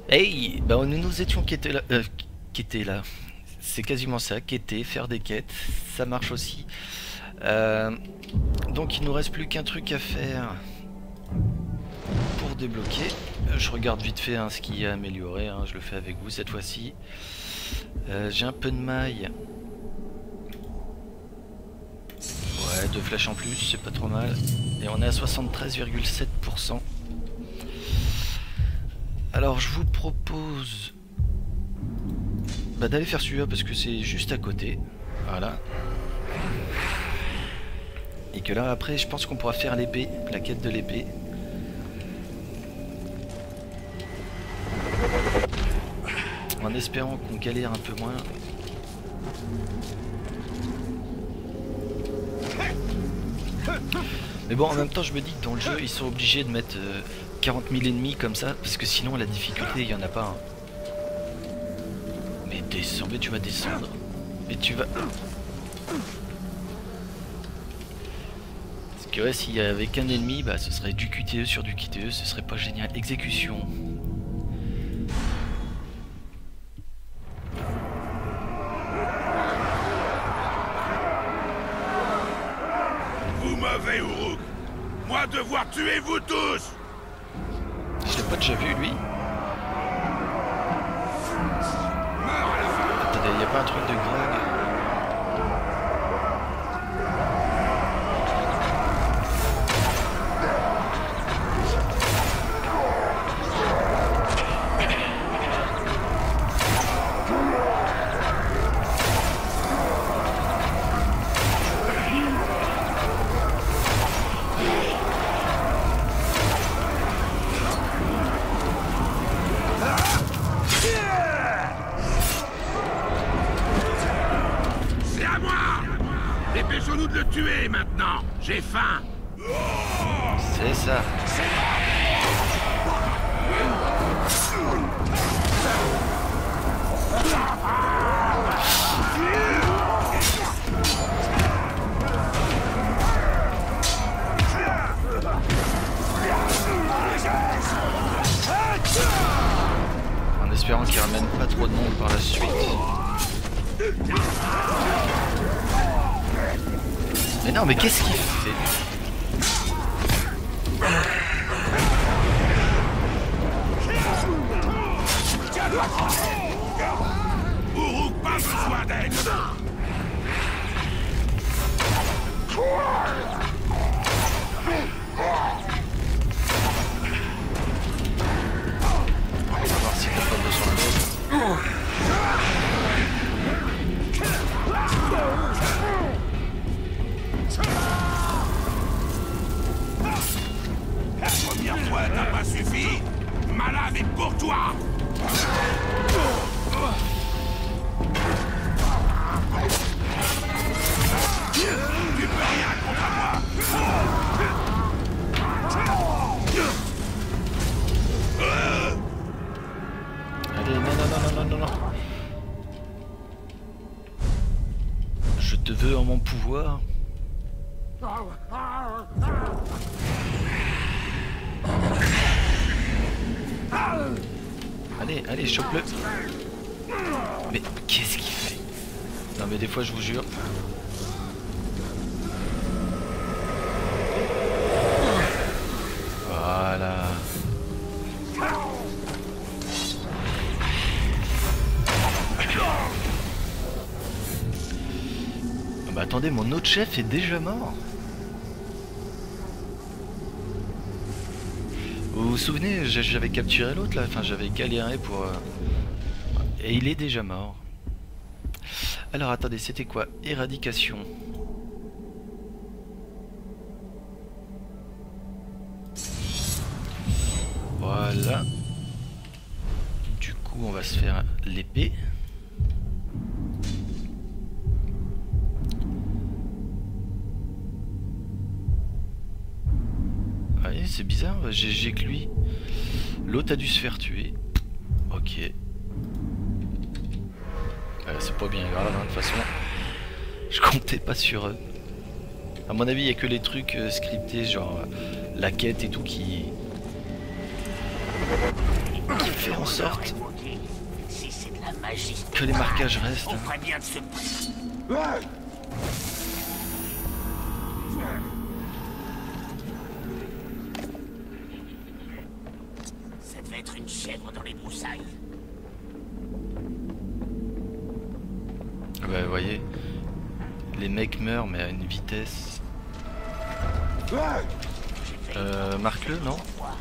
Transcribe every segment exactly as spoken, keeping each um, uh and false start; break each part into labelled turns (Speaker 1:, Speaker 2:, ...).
Speaker 1: Hey, bah nous nous étions quittés là. Euh, quittés là. C'est quasiment ça, quêter, faire des quêtes, ça marche aussi. Euh, donc il nous reste plus qu'un truc à faire pour débloquer. Je regarde vite fait hein, ce qui est amélioré, hein, je le fais avec vous cette fois-ci. Euh, J'ai un peu de maille. Ouais, deux flèches en plus, c'est pas trop mal. Et on est à soixante-treize virgule sept pour cent. Alors je vous propose bah, d'aller faire celui-là parce que c'est juste à côté. Voilà. Et que là après je pense qu'on pourra faire l'épée, la quête de l'épée. En espérant qu'on galère un peu moins. Mais bon, en même temps je me dis que dans le jeu ils sont obligés de mettre euh, quarante mille ennemis comme ça, parce que sinon la difficulté il n'y en a pas. Hein. Mais descends, mais tu vas descendre. Mais tu vas... Parce que ouais, s'il y avait qu'un ennemi, bah ce serait du Q T E sur du Q T E, ce serait pas génial. Exécution.
Speaker 2: Vous mauvais Uruk. Moi devoir tuer vous tous.
Speaker 1: Je l'ai pas déjà vu lui.
Speaker 2: Meurs à la fin.
Speaker 1: Attendez, y a pas un truc de Grog?
Speaker 2: Dépêchons-nous de le tuer maintenant. J'ai faim.
Speaker 1: C'est ça. En espérant qu'il ramène pas trop de monde par la suite. Mais non, mais qu'est-ce qu'il fait?
Speaker 2: Uruk, pas besoin d'aide.
Speaker 1: On va voir si t'as pas besoin d'aide.
Speaker 2: La première fois n'a pas suffi. Ma lave est pour toi. Tu peux rien contre moi.
Speaker 1: Allez, non, non, non, non, non, non, non. Je te veux en mon pouvoir. Allez, allez, chope-le. Mais qu'est-ce qu'il fait? Non mais des fois je vous jure. Voilà. Ah bah attendez, mon autre chef est déjà mort. Vous vous souvenez, j'avais capturé l'autre là, enfin j'avais galéré pour... Euh... Et il est déjà mort. Alors attendez, c'était quoi? Éradication. Voilà. Du coup on va se faire l'épée. Ouais, c'est bizarre, j'ai que lui. L'autre a dû se faire tuer. Ok. Euh, c'est pas bien grave, hein, de toute façon. Je comptais pas sur eux. À mon avis, il n'y a que les trucs euh, scriptés, genre euh, la quête et tout qui... qui fait en sorte
Speaker 3: Si c'est de la magie,
Speaker 1: que les marquages restent.
Speaker 3: on ferait bien de se...
Speaker 2: Ouais.
Speaker 3: Ça devait être une chèvre dans les broussailles.
Speaker 1: Bah, vous voyez, les mecs meurent, mais à une vitesse.
Speaker 2: Ouais.
Speaker 1: Euh, marque-le, non?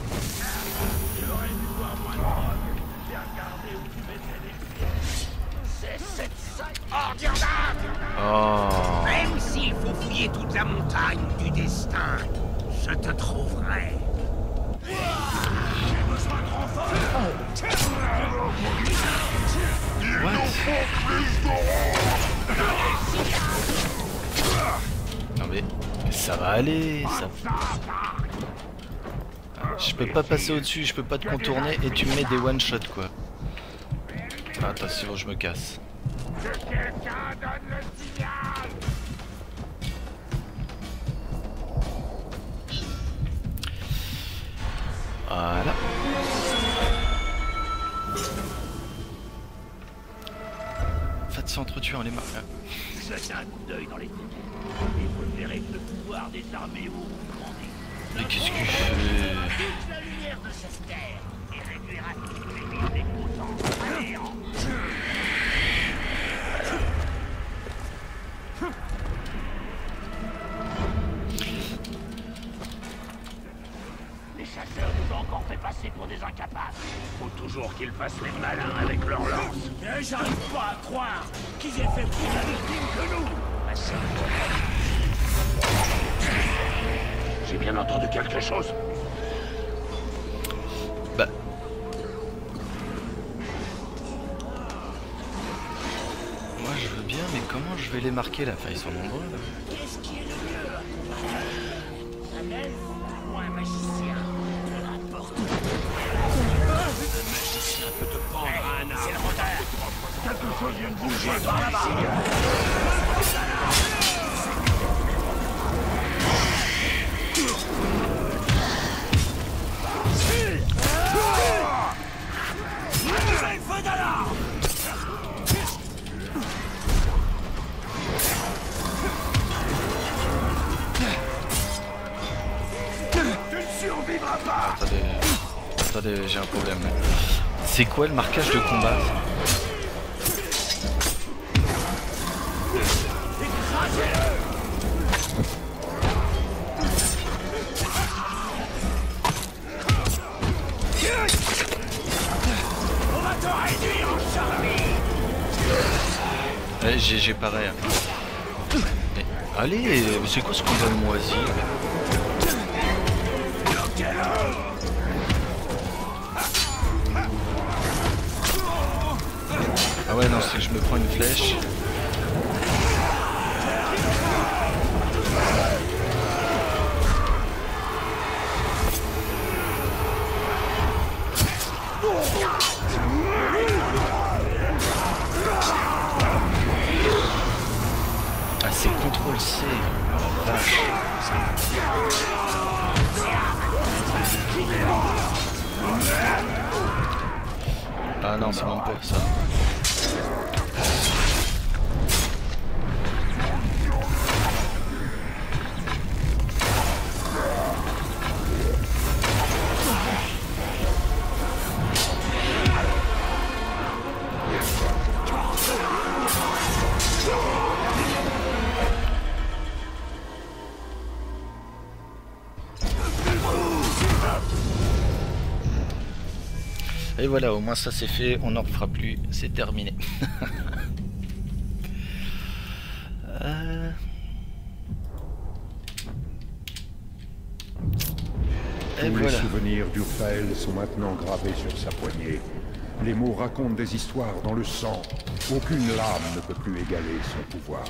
Speaker 3: C'est cette sale ordure d'âme.
Speaker 1: Oh.
Speaker 3: Même s'il faut fouiller toute la montagne du destin, je te trouverai. J'ai besoin de renfort.
Speaker 1: Non mais ça va aller, ça. Je peux pas passer au-dessus, je peux pas te contourner et tu me mets des one shot quoi. Attention, je me casse.
Speaker 2: Que quelqu'un donne le signal.
Speaker 1: Voilà. Faites s'entretuer en les marques.
Speaker 3: Jetez un coup d'œil dans les ténèbres et vous verrez que le pouvoir des armées vous grandit.
Speaker 1: Mais qu'est-ce que je fais?
Speaker 3: Toute la lumière de cette terre et réduira tous les mille des potents à néant. Les chasseurs nous ont encore fait passer pour des incapables. Faut toujours qu'ils fassent les malins avec leurs lances. Mais j'arrive pas à croire qu'ils aient fait plus de victimes que nous. Ah, c'est J'ai bien entendu quelque chose.
Speaker 1: Bah. Moi je veux bien, mais comment je vais les marquer là? Enfin ils sont nombreux là.
Speaker 3: Qu'est-ce qui est le mieux à combattre? Un elfe ou un magicien? Peu importe. Le magicien peut te prendre à un arbre. C'est le retard. Quelque chose vient de bouger par là-bas. Feu d'alarme!
Speaker 2: Tu ne survivras pas.
Speaker 1: Attendez, attendez, j'ai un problème. C'est quoi le marquage de combat?
Speaker 3: On va te réduire en charmille!
Speaker 1: Ouais, j'ai pareil. Mais, allez, c'est quoi ce combat moisi là? Ah ouais non, c'est que je me prends une flèche. Ah c'est contrôle C. Oh la vache. Ah non, c'est même pas ça. Et voilà, au moins ça c'est fait, on n'en refera plus, c'est terminé. euh... Et
Speaker 4: Tous
Speaker 1: voilà.
Speaker 4: les souvenirs d'Urfael sont maintenant gravés sur sa poignée. Les mots racontent des histoires dans le sang. Aucune lame ne peut plus égaler son pouvoir.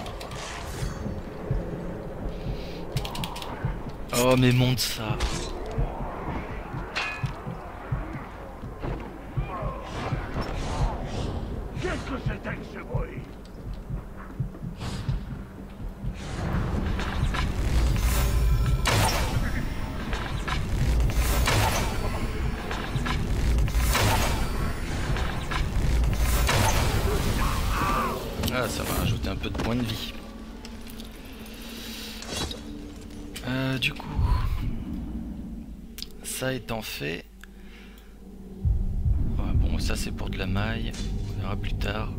Speaker 1: Oh mais monte ça.
Speaker 3: Qu'est-ce que c'était que ce bruit?
Speaker 1: Ah, ça va rajouter un peu de points de vie. Euh, du coup, ça étant fait, ouais, bon, ça c'est pour de la maille, on verra plus tard.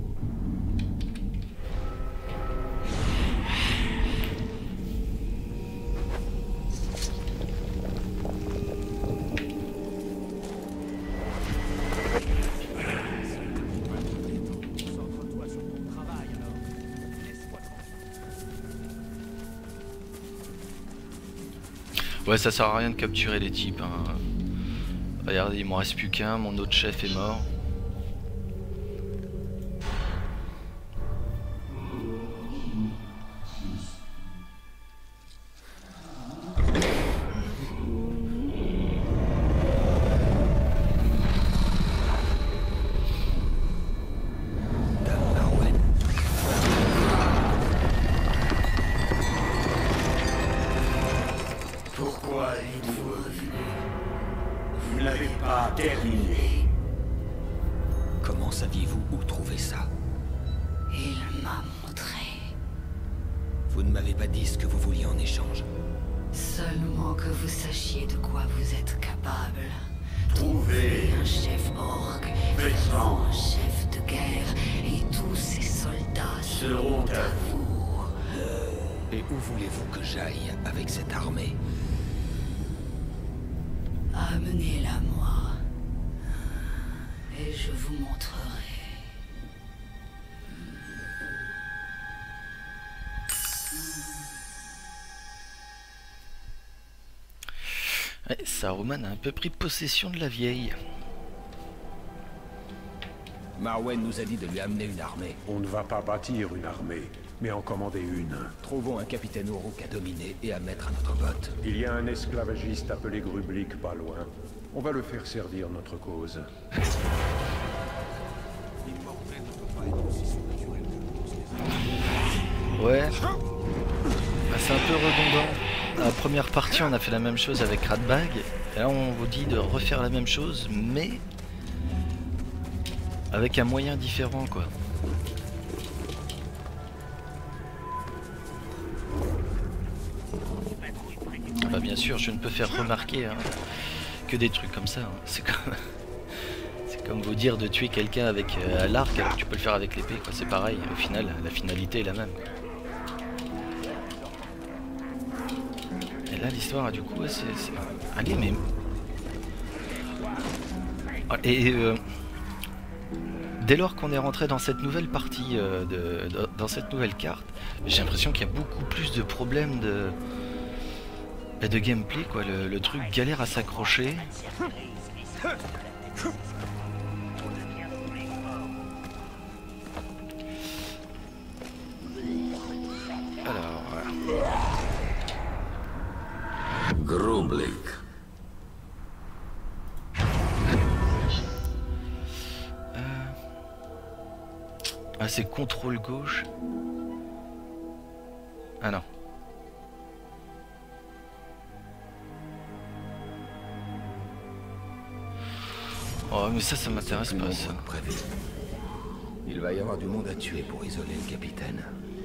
Speaker 1: Ouais, ça sert à rien de capturer les types. Hein. Regardez, il m'en reste plus qu'un, mon autre chef est mort.
Speaker 3: Pourquoi êtes-vous revenu? Vous n'avez pas terminé.
Speaker 5: Comment saviez-vous où trouver ça?
Speaker 6: Il m'a montré.
Speaker 5: Vous ne m'avez pas dit ce que vous vouliez en échange.
Speaker 6: Seulement que vous sachiez de quoi vous êtes capable.
Speaker 3: Trouvez
Speaker 6: Un chef orc,
Speaker 3: Faisant.
Speaker 6: un chef de guerre, et tous ces soldats
Speaker 3: seront à vous.
Speaker 5: Et où voulez-vous que j'aille avec cette armée?
Speaker 6: Amenez-la moi, et je vous montrerai.
Speaker 1: Ouais, Saruman a un peu pris possession de la vieille.
Speaker 5: Marwen nous a dit de lui amener une armée.
Speaker 4: On ne va pas bâtir une armée, mais en commander une.
Speaker 5: Trouvons un capitaine Uruk à dominer et à mettre à notre botte.
Speaker 4: Il y a un esclavagiste appelé Grublik pas loin. On va le faire servir notre cause.
Speaker 1: Ouais. Bah, c'est un peu redondant. Dans la première partie, on a fait la même chose avec Radbag. Et là, on vous dit de refaire la même chose, mais avec un moyen différent, quoi. Bah, bien sûr, je ne peux faire remarquer hein, que des trucs comme ça. Hein. C'est comme... c'est comme vous dire de tuer quelqu'un avec euh, l'arc, alors que tu peux le faire avec l'épée, quoi. C'est pareil. Au final, la finalité est la même. Quoi. Et là, l'histoire, du coup, c'est... Allez, mais... Et... Euh... Dès lors qu'on est rentré dans cette nouvelle partie, euh, de, de, dans cette nouvelle carte, j'ai l'impression qu'il y a beaucoup plus de problèmes de, de gameplay, quoi. Le, le truc galère à s'accrocher. Alors, voilà.
Speaker 2: Grublik.
Speaker 1: Ah, c'est contrôle gauche. Ah non. Oh, mais ça, ça m'intéresse pas, ça.
Speaker 5: Prévu. Il va y avoir du monde à tuer pour isoler le capitaine.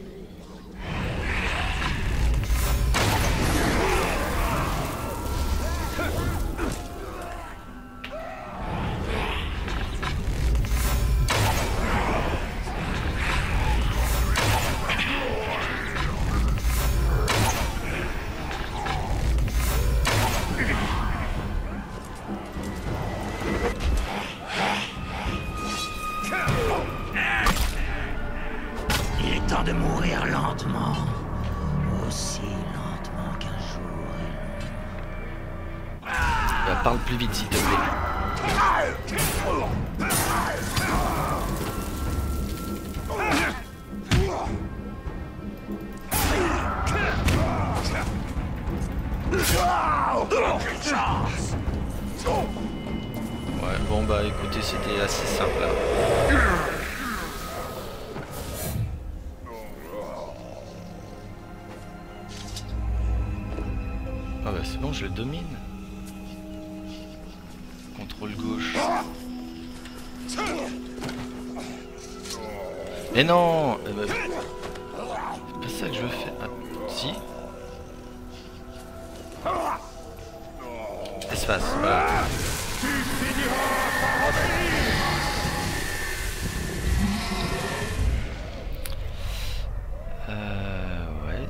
Speaker 3: De mourir lentement, aussi lentement qu'un jour.
Speaker 1: Bah, parle plus vite s'il te plaît. Ouais, bon bah écoutez, c'était assez simple là. Ah bah c'est bon, je le domine. Contrôle gauche. Et non euh, bah, c'est pas ça que je veux faire. Ah, si. Espace, voilà. Euh... Ouais.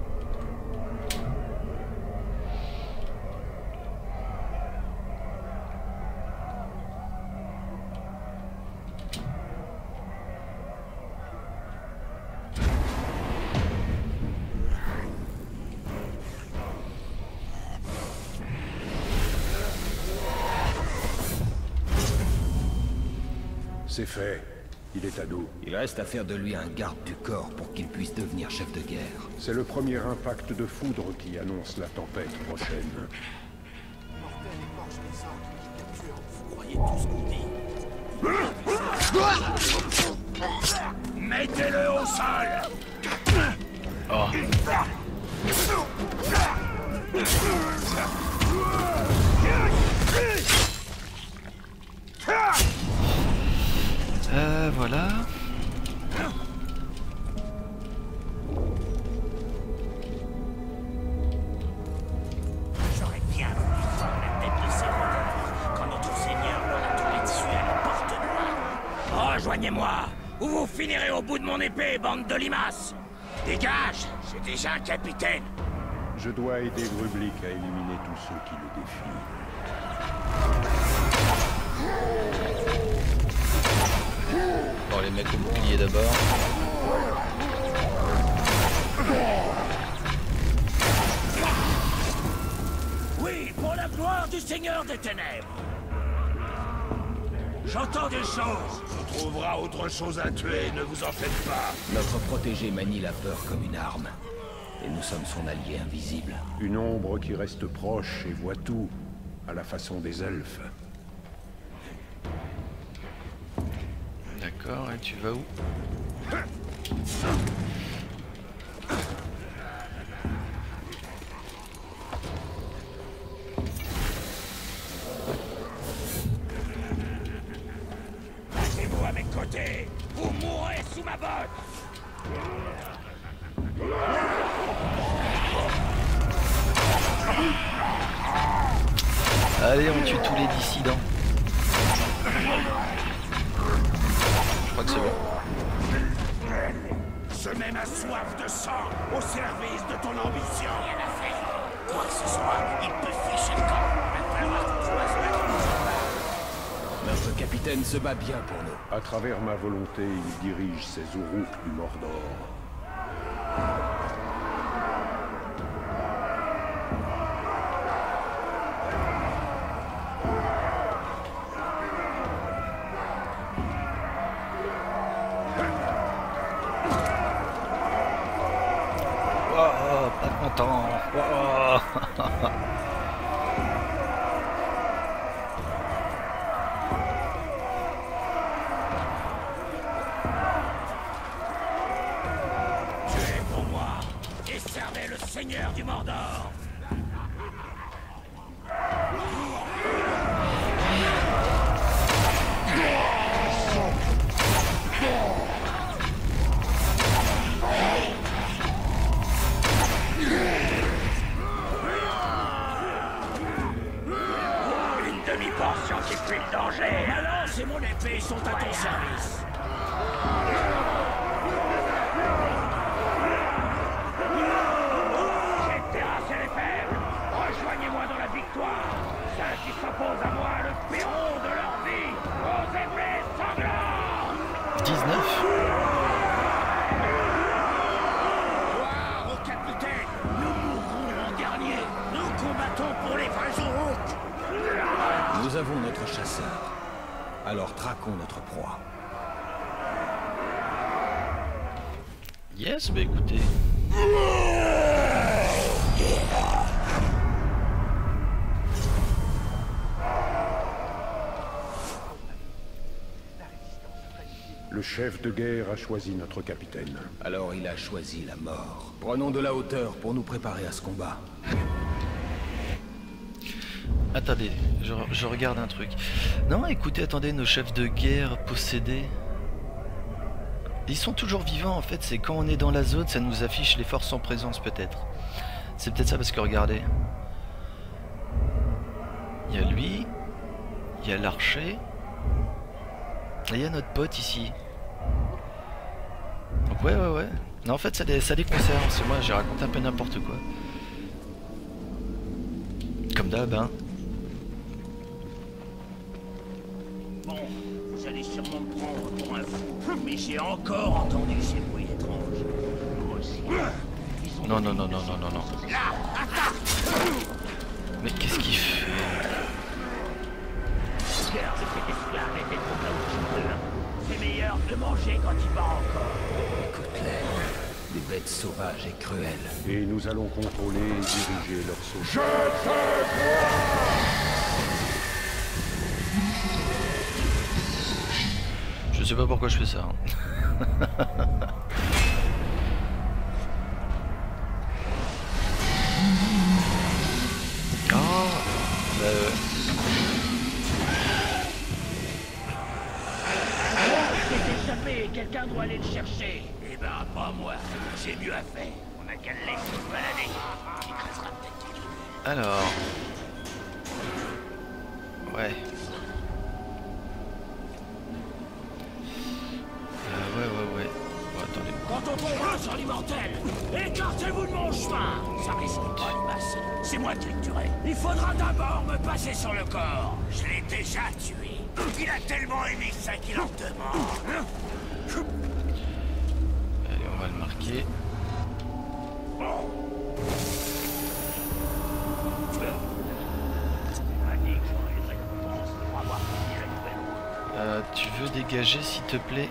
Speaker 4: C'est fait. Il est à nous.
Speaker 5: Il reste à faire de lui un garde du corps pour qu'il puisse devenir chef de guerre.
Speaker 4: C'est le premier impact de foudre qui annonce la tempête prochaine.
Speaker 3: Vous croyez tout ce qu'on dit? Mettez-le au sol!
Speaker 1: Oh. Euh, voilà.
Speaker 3: J'aurais bien voulu voir la tête de ces rôdeurs quand notre seigneur leur a tombé dessus à la porte noire. Rejoignez-moi, ou vous finirez au bout de mon épée, bande de limaces. Dégage, j'ai déjà un capitaine.
Speaker 4: Je dois aider Grublik à éliminer tous ceux qui le défient.
Speaker 1: Bon, les mecs au bouclier d'abord.
Speaker 3: Oui, pour la gloire du Seigneur des Ténèbres. J'entends des choses.
Speaker 2: On trouvera autre chose à tuer, ne vous en faites pas.
Speaker 5: Notre protégé manie la peur comme une arme. Et nous sommes son allié invisible.
Speaker 4: Une ombre qui reste proche et voit tout, à la façon des elfes.
Speaker 1: D'accord, et tu vas où?
Speaker 3: Placez-vous à mes côtés. Vous mourrez sous ma botte.
Speaker 1: Allez, on tue tous les dissidents. Je crois que c'est bon.
Speaker 2: Je mets ma soif de sang au service de ton ambition.
Speaker 3: Rien à faire. Quoi que ce soit, il peut ficher le camp. Il va falloir qu'on choisisse la chose.
Speaker 5: Notre capitaine se bat bien pour nous.
Speaker 4: À travers ma volonté, il dirige ses Uruk du Mordor.
Speaker 1: Oh, pas content. Oh.
Speaker 3: Tuez pour moi et servez le Seigneur du Mordor. Une demi-portion qui fuit le danger. Ma lance et mon épée sont à ton service. J'ai terrassé les faibles. Rejoignez-moi dans la victoire. Ceux qui s'opposent à moi le paieront de leur vie aux épées sanglantes.
Speaker 1: dix-neuf.
Speaker 3: Gloire au capitaine. Nous mourrons en dernier. Nous combattons pour les vrais Uruk.
Speaker 5: Nous avons notre chasseur. Alors traquons notre proie.
Speaker 1: Yes, bah écoutez.
Speaker 4: Le chef de guerre a choisi notre capitaine.
Speaker 5: Alors il a choisi la mort. Prenons de la hauteur pour nous préparer à ce combat.
Speaker 1: Attendez, je, je regarde un truc. Non, écoutez, attendez, nos chefs de guerre possédés. Ils sont toujours vivants en fait, c'est quand on est dans la zone, ça nous affiche les forces en présence peut-être. C'est peut-être ça parce que regardez. Il y a lui, il y a l'archer, et il y a notre pote ici. Donc ouais ouais ouais. Non en fait ça les, ça les concerne, c'est moi j'ai raconté un peu n'importe quoi. Comme d'hab hein.
Speaker 3: Bon, vous allez sûrement me prendre pour un fou, mais j'ai encore entendu ces bruits étranges. Moi aussi.
Speaker 1: Non non non non non non non.
Speaker 3: Là, attaque!
Speaker 1: Mais qu'est-ce qu'il fait?
Speaker 3: Le cœur de cet esclave était trop caoutchouteux. C'est meilleur de manger quand il bat encore.
Speaker 5: Écoute-les, des bêtes sauvages et cruelles.
Speaker 4: Et nous allons contrôler et diriger leur sauvetage.
Speaker 1: Je sais pas pourquoi je fais ça. Hein. Oh, bah, euh...
Speaker 3: C'est échappé, quelqu'un doit aller le chercher. Eh ben, pas moi. J'ai mieux à faire. On a qu'à le laisser se balader. Il crèvera peut-être.
Speaker 1: Alors... Ouais. Euh, ouais, ouais, ouais. Bon, attendez.
Speaker 3: Quand on tombera sur l'immortel, écartez-vous de mon chemin. Ça risque pas de passer. C'est moi qui le tuerai. Il faudra d'abord me passer sur le corps. Je l'ai déjà tué. Il a tellement aimé ça qu'il en demande.
Speaker 1: Allez, on va le marquer. Euh, tu veux dégager s'il te plaît?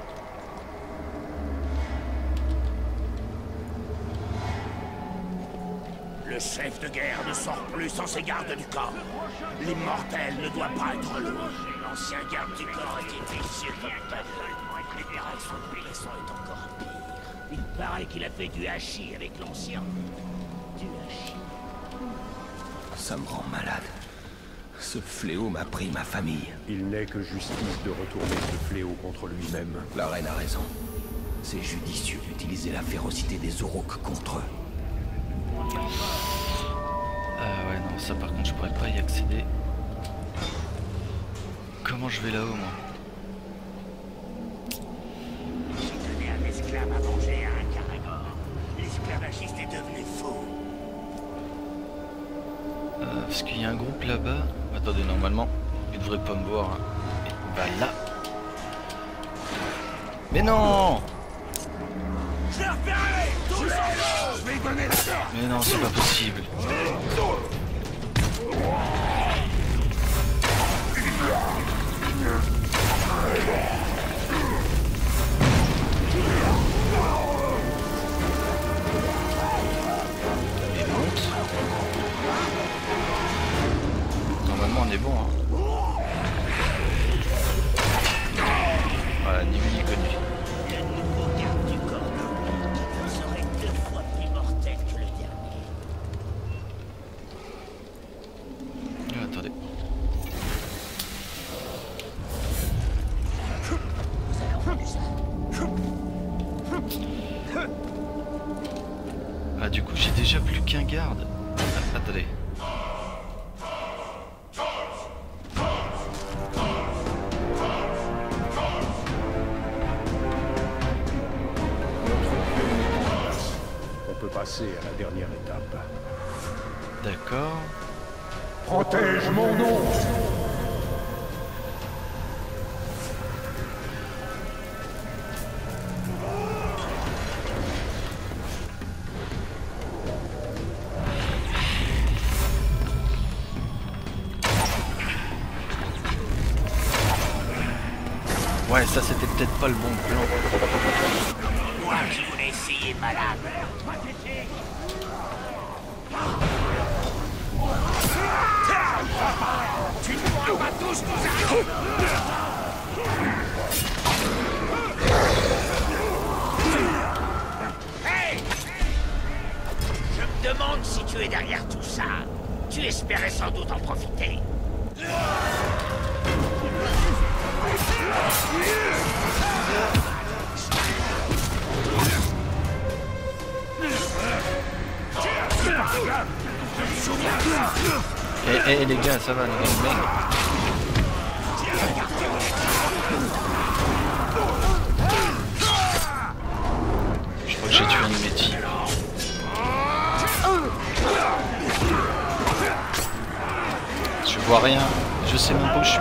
Speaker 3: Le chef de guerre ne sort plus sans ses gardes du corps. L'immortel ne doit pas être loin. L'ancien garde du corps était vicieux comme ta gueule. Il paraît que son pénisson est encore pire. Il paraît qu'il a fait du hachis avec l'ancien. Du hachis.
Speaker 5: Ça me rend malade. Ce fléau m'a pris ma famille.
Speaker 4: Il n'est que justice de retourner ce fléau contre lui-même.
Speaker 5: La reine a raison. C'est judicieux d'utiliser la férocité des Uruk contre eux.
Speaker 1: Ah ouais, non, ça par contre je pourrais pas y accéder. Comment je vais là-haut moi?
Speaker 3: J'ai donné un esclave à manger à un caragor. L'esclavagiste est devenu fou.
Speaker 1: Euh, parce qu'il y a un groupe là-bas. Attendez, normalement, il devrait pas me voir. Hein. Et bah là. Mais non!
Speaker 3: Je l'ai repéré! Tous ensemble! Je vais lui donner la tête!
Speaker 1: Mais non, c'est pas possible. Et monte. Normalement, on est bon. Hein. Voilà, ni vu ni connu.
Speaker 3: Le nouveau garde du corps serait deux fois plus mortel que le dernier.
Speaker 1: Ah, attendez.
Speaker 3: Vous avez entendu ça?
Speaker 1: Ah, du coup, j'ai déjà plus qu'un garde. Ah, attendez.
Speaker 4: On peut passer à la dernière étape.
Speaker 1: D'accord.
Speaker 4: Protège mon nom!
Speaker 1: Ouais, ça c'était peut-être pas le bon plan.
Speaker 3: Moi qui voulais essayer malade. Tu ne pourras pas tous nous arrêter. Hey! Je me demande si tu es derrière tout ça. Tu espérais sans doute en profiter.
Speaker 1: Eh les gars, ça va, le gangbang. Je crois que j'ai tué un de mes types. Je vois rien, je sais même pas où je suis.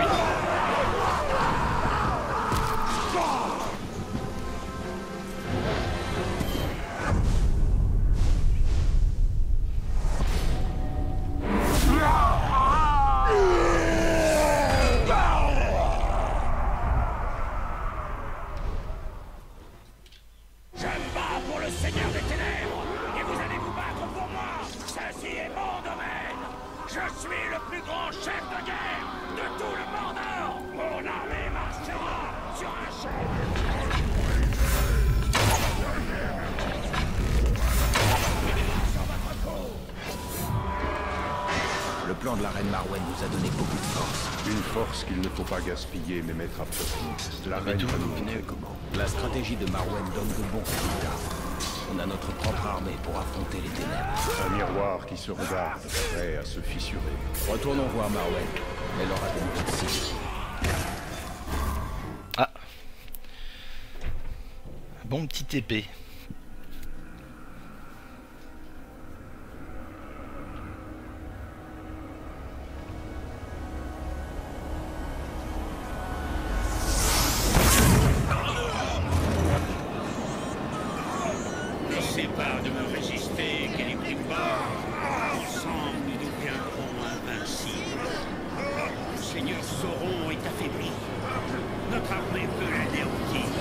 Speaker 5: Le plan de la reine Marwen nous a donné beaucoup de force.
Speaker 4: Une force qu'il ne faut pas gaspiller mais mettre à profit. La
Speaker 1: Mais
Speaker 4: reine
Speaker 1: d'où
Speaker 4: va
Speaker 1: vous
Speaker 4: nous
Speaker 1: venez?
Speaker 4: montrer comment.
Speaker 5: La stratégie de Marwen donne de bons résultats. On a notre propre armée pour affronter les ténèbres.
Speaker 4: Un miroir qui se regarde, prêt à se fissurer.
Speaker 5: Retournons voir Marwen. Elle aura de nouveaux signes.
Speaker 1: Ah. Bon petit épée.
Speaker 3: Pas de me résister, Celebrimbor. Ensemble, nous deviendrons invincibles. Le Seigneur Sauron est affaibli. Notre armée peut l'anéantir.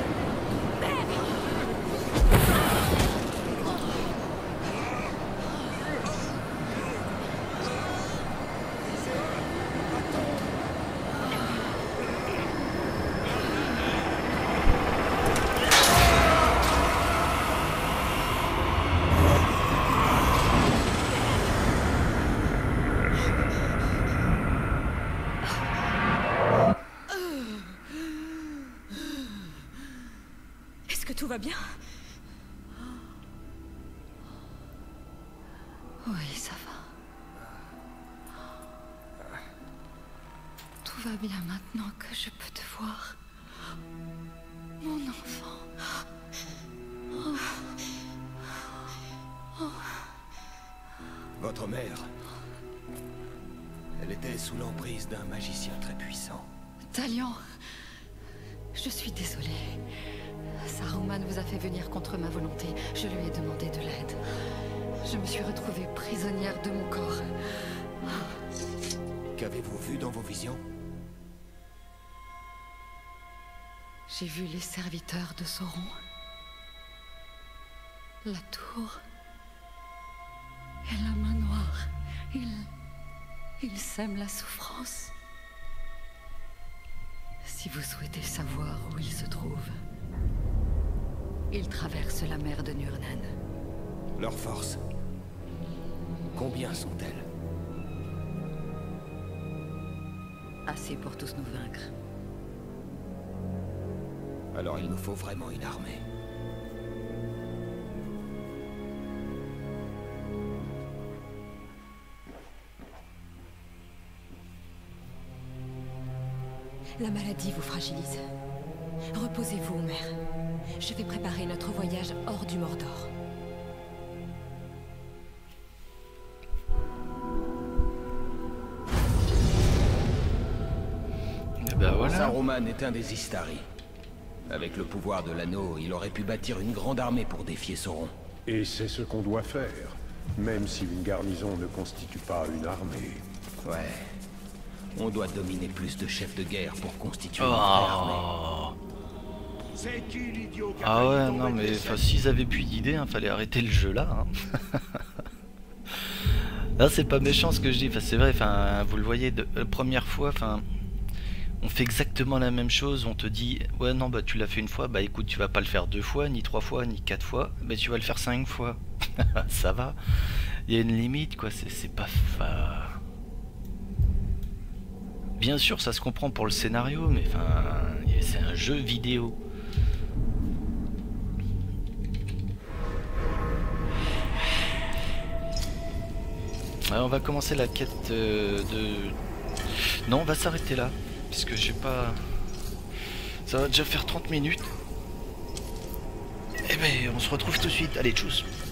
Speaker 7: Tout va bien?
Speaker 6: Oui, ça va. Tout va bien maintenant que je peux te voir. Mon enfant.
Speaker 5: Votre mère, elle était sous l'emprise d'un magicien très puissant.
Speaker 6: Talion, je suis désolée. Saruman vous a fait venir contre ma volonté. Je lui ai demandé de l'aide. Je me suis retrouvée prisonnière de mon corps.
Speaker 5: Qu'avez-vous vu dans vos visions?
Speaker 6: J'ai vu les serviteurs de Sauron. La tour. Et la main noire. Ils... Ils sèment la souffrance. Si vous souhaitez savoir où ils se trouvent, ils traversent la mer de Nurnen.
Speaker 5: Leurs forces, combien sont-elles?
Speaker 6: Assez pour tous nous vaincre.
Speaker 5: Alors il nous faut vraiment une armée.
Speaker 7: La maladie vous fragilise. Reposez-vous, mère. Je vais préparer notre voyage hors du Mordor.
Speaker 1: Et ben voilà.
Speaker 5: Saruman est un des Istari. Avec le pouvoir de l'anneau, il aurait pu bâtir une grande armée pour défier Sauron.
Speaker 4: Et c'est ce qu'on doit faire, même si une garnison ne constitue pas une armée.
Speaker 5: Ouais. On doit dominer plus de chefs de guerre pour constituer
Speaker 1: Oh.
Speaker 5: une vraie armée.
Speaker 2: C'est qui l'idiot qui a
Speaker 1: Ah
Speaker 2: failli
Speaker 1: ouais,
Speaker 2: tomber
Speaker 1: non
Speaker 2: de
Speaker 1: mais
Speaker 2: l'échelle?
Speaker 1: enfin, s'ils avaient plus d'idées, hein, fallait arrêter le jeu là. Hein. Là c'est pas méchant ce que je dis, enfin, c'est vrai, enfin, vous le voyez, de, euh, première fois, enfin, on fait exactement la même chose, on te dit, ouais non bah tu l'as fait une fois, bah écoute tu vas pas le faire deux fois, ni trois fois, ni quatre fois, mais tu vas le faire cinq fois. Ça va, il y a une limite quoi, c'est pas... Fa... Bien sûr ça se comprend pour le scénario, mais enfin, c'est un jeu vidéo. Alors, on va commencer la quête euh, de... Non, on va s'arrêter là. Puisque j'ai pas... Ça va déjà faire trente minutes. Eh ben, on se retrouve tout de suite. Allez, tchuss.